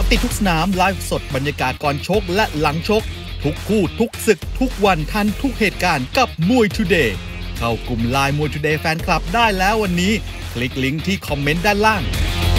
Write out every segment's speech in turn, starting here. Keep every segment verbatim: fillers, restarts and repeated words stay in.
ติดทุกสนามไลฟ์สดบรรยากาศก่อนชกและหลังชกทุกคู่ทุกศึกทุกวันทันทุกเหตุการณ์กับมวยทูเดย์เข้ากลุ่มไลน์มวยทูเดย์แฟนคลับได้แล้ววันนี้คลิกลิงก์ที่คอมเมนต์ด้านล่าง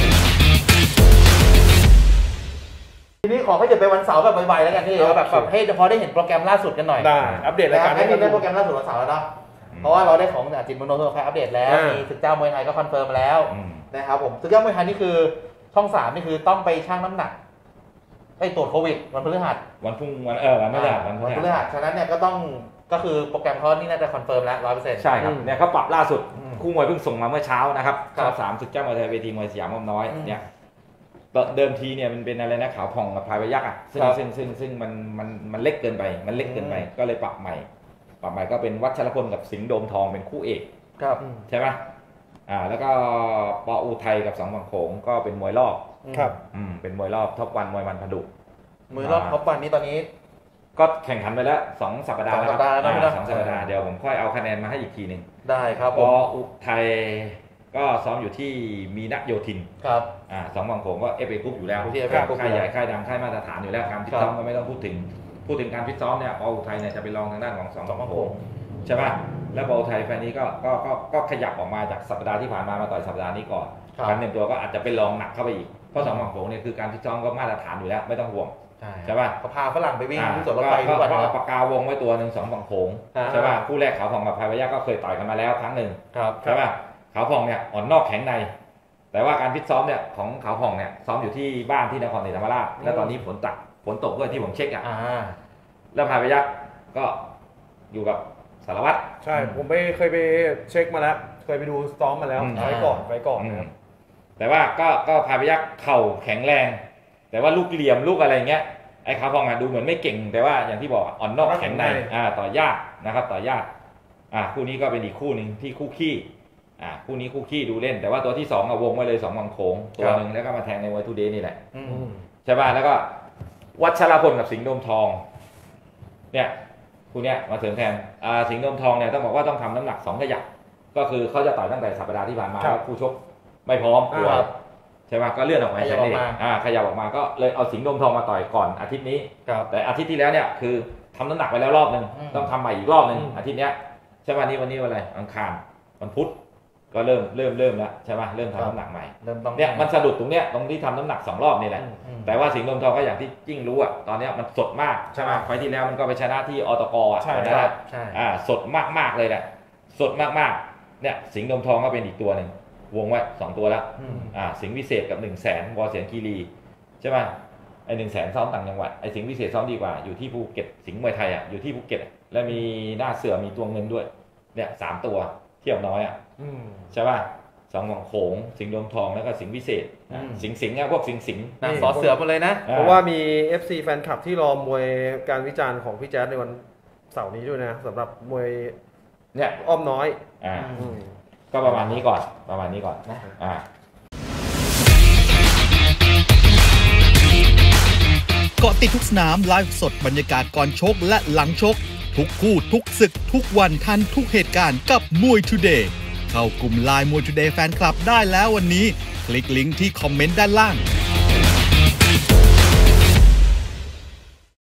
ทีนี้ขอให้เกิดไปวันเสาร์แบบไวๆแล้วกันที่แบบแบบให้พอได้เห็นโปรแกรมล่าสุดกันหน่อยได้อัปเดตรายการให้ได้โปรแกรมล่าสุดวันเสาร์แล้วเนาะเพราะว่าเราได้ของจิตมโนโทรคอัปเดตแล้วมีศึกเจ้ามวยไทยก็คอนเฟิร์มแล้วนะครับผมศึกเจ้ามวยไทยนี่คือช่องสามนี่คือต้องไปชั่งน้ำหนักไปตรวจโควิดวันพฤหัสวันพรุ่งวันเออวันพฤหัสวันพฤหัสฉะนั้นเนี่ยก็ต้องก็คือโปรแกรมเขานี่น่าจะคอนเฟิร์มแล้วร้อยเปอร์เซ็นต์ใช่ครับเนี่ยเขาปรับล่าสุดคู่มวยเพิ่งส่งมาเมื่อเช้านะครับช่องสามศึกเจ้ามวยไทยเวทีมวยสยามอ้อมน้อยเนี่ยเดิมทีเนี่ยมันเป็นอะไรนะขาวผ่องกับพายพยักอ่ะซึ่งซึ่งซึ่งซึ่งมันมันมันเล็กเกินไปมันเล็กเกินไปก็เลยปรับใหม่ปรับใหม่ก็เป็นวัชรพลกับสิงห์โดมทองเป็นคู่เอกครับใช่ไหมอ่าแล้วก็ปออุทัยกับสองฝั่งโขงก็เป็นมวยรอบครับอืมเป็นมวยรอบท็อปวันมวยมันผดุมวยรอบท็อปวันนี้ตอนนี้ก็แข่งขันไปแล้วสองสัปดาห์แล้วครับสองสัปดาห์เดี๋ยวผมค่อยเอาคะแนนมาให้อีกทีหนึ่งได้ครับปออุทัยก็ซ้อมอยู่ที่มีนักโยธินครับอ่าสองฝั่งโขงก็เอฟเอกรุ๊ปอยู่แล้วค่ายใหญ่ค่ายดังค่ายมาตรฐานอยู่แล้วการฟิตซ้อมก็ไม่ต้องพูดถึงพูดถึงการฟิตซ้อมเนี่ยปออุทัยเนี่ยจะไปลองทางด้านของสองฝั่งโขงใช่ไหมแล้วปออุทัยแฟนนี้ก็ก็ก็ก็ขยับออกมาจากสัปดาห์ที่ผ่านมามาต่อยสัปดาห์นี้ก่อนการเตรียมตัวก็อาจจะไปลองหนักเข้าไปอีกเพราะสองฝั่งโขงเนี่ยคือการฟิตซ้อมก็มาตรฐานอยู่แล้วไม่ต้องห่วงใช่ป่ะเขาพาฝรั่งไปวิ่งที่สวนรถไฟทุกวันนะปากกาวงไว้ตัวหนึ่งสองฝั่งโขงใช่ป่ะคู่แรกขาวผ่องกับพายพยัคฆ์ก็เคยต่อยกันมาแล้วครั้งหนึ่งใช่ป่ะขาวผ่องเนี่ยอ่อนนอกแข็งในแต่ว่าการฟิตซ้อมเนี่ยของขาวผ่องเนี่ยซ้อมอยู่ที่บ้านที่นครศรีธรรมราชแล้วตอนนี้ฝนตกฝนตกด้วยที่ผมเช็คอ่ะแล้วพายพยัคฆ์ก็อยู่กับสารวัตรใช่ผมไปเคยไปเช็คมาแล้วเคยไปดูซ้อมมาแล้วไว้ก่อนไว้ก่อนนะครับแต่ว่าก็ก็พายพยัคฆ์เข่าแข็งแรงแต่ว่าลูกเหลี่ยมลูกอะไรเงี้ยไอ้ขาวผ่องอ่ะดูเหมือนไม่เก่งแต่ว่าอย่างที่บอกอ่อนนอกแข็งในอ่าต่อยากนะครับต่อยากอ่าคู่นี้ก็เป็นอีกคู่หนึ่งที่คู่ขี้อ่าคู่นี้คู่ขี้ดูเล่นแต่ว่าตัวที่สองเอาวงไว้เลยสองฝั่งโขงตัวหนึ่งแล้วก็มาแทงในวันทูเดย์นี่แหละใช่ป่ะแล้วก็วัชรพลกับสิงห์โดมทองเนี่ยคู่เนี้ยมาเสริมแทนอ่าสิงห์โดมทองเนี่ยต้องบอกว่าต้องทำน้ำหนักสองขยักก็คือเขาจะต่อยตั้งแต่สัปดาห์ที่ผ่านมาแล้วคู่ชกไม่พร้อมตัวใช่ป่ะก็เลื่อนออกมาแค่นี้อ่าขยับออกมาก็เลยเอาสิงห์โดมทองมาต่อยก่อนอาทิตย์นี้แต่อาทิตย์ที่แล้วเนี่ยคือทำน้ำหนักไปแล้วรอบนึงต้องทำใหม่อีกรอบนึงอาทิตย์เนี้ยใช่ป่ะนี่วันนี้วันอะไรอังคารวันพุธก็เริ่มเริ่มเริ่มแล้วใช่ป่ะเริ่มทำน้ำหนักใหม่เนี่ยมันสะดุดตรงเนี้ยตรงที่ทำน้ำหนักสองรอบนี่แหละแต่ว่าสิงห์โดมทองก็อย่างที่จิ้งรู้อ่ะตอนนี้มันสดมากใช่ป่ะไฟที่แล้วมันก็ไปชนะที่อตกอ่ะนะครับอ่าสดมากๆเลยแหละสดมากๆเนี่ยสิงห์โดมทองก็เป็นอีกตัวหนึ่งวงไว้สองตัวแล้วอ่าสิงห์วิเศษกับหนึ่งแสนวอเสียงคีรีใช่ป่ะไอ้หนึ่งแสนซ้อมต่างจังหวัดไอ้สิงห์วิเศษซ้อมดีกว่าอยู่ที่ภูเก็ตสิงห์มวยไทยอ่ะอยู่ที่ภูเก็ตแล้วมีหน้าเสือมีตัวเงินด้วยเนี่ยสามตัวเที่ยวน้อยอ่ะใช่ป่ะสองฝั่งโขงสิงห์โดมทองแล้วก็สิงห์วิเศษสิงห์สิงห์เนี่ยพวกสิงห์สิงห์สอเสือหมดเลยนะเพราะว่ามี เอฟ ซี แฟนคลับที่รอมวยการวิจารณ์ของพี่แจ๊ดในวันเสาร์นี้ด้วยนะสำหรับมวยเนี่ยอ้อมน้อยอ่าก็ประมาณนี้ก่อนประมาณนี้ก่อนนะอ่าเกาะติดทุกสนามไลฟ์สดบรรยากาศก่อนชกและหลังชกทุกคู่ทุกศึกทุกวันทันทุกเหตุการณ์กับมวยทูเดย์เข้ากลุ่มไลน์มวยทูเดย์แฟนคลับได้แล้ววันนี้คลิกลิงก์ที่คอมเมนต์ด้านล่าง